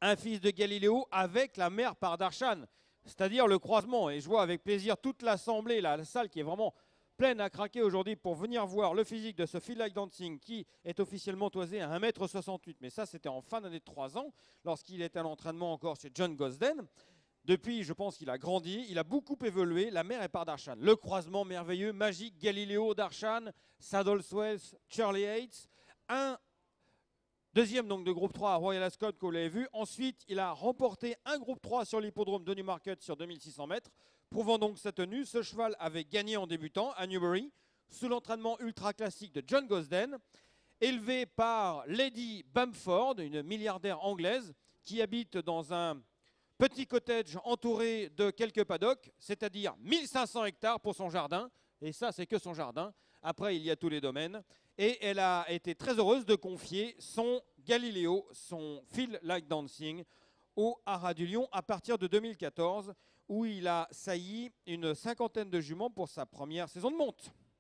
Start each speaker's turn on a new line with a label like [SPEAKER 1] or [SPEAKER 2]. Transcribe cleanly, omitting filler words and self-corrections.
[SPEAKER 1] un fils de Galiléo avec la mère par Darshan, c'est-à-dire le croisement. Et je vois avec plaisir toute l'assemblée, la salle qui est vraiment pleine à craquer aujourd'hui pour venir voir le physique de ce Feel Like Dancing qui est officiellement toisé à 1,68 m. Mais ça, c'était en fin d'année de 3 ans, lorsqu'il était à l'entraînement encore chez John Gosden. Depuis, je pense qu'il a grandi, il a beaucoup évolué. La mère est par Darshan. Le croisement merveilleux, magique, Galiléo, Darshan, Saddle Swells, Charlie Yates. Un deuxième donc de groupe 3 à Royal Ascot, que vous l'avez vu. Ensuite, il a remporté un groupe 3 sur l'hippodrome de Newmarket sur 2600 mètres, prouvant donc sa tenue. Ce cheval avait gagné en débutant à Newbury, sous l'entraînement ultra classique de John Gosden, élevé par Lady Bamford, une milliardaire anglaise qui habite dans un petit cottage entouré de quelques paddocks, c'est-à-dire 1500 hectares pour son jardin. Et ça, c'est que son jardin. Après, il y a tous les domaines. Et elle a été très heureuse de confier son Galiléo, son Feel Like Dancing, au Haras du Lion à partir de 2014, où il a sailli une cinquantaine de juments pour sa première saison de monte.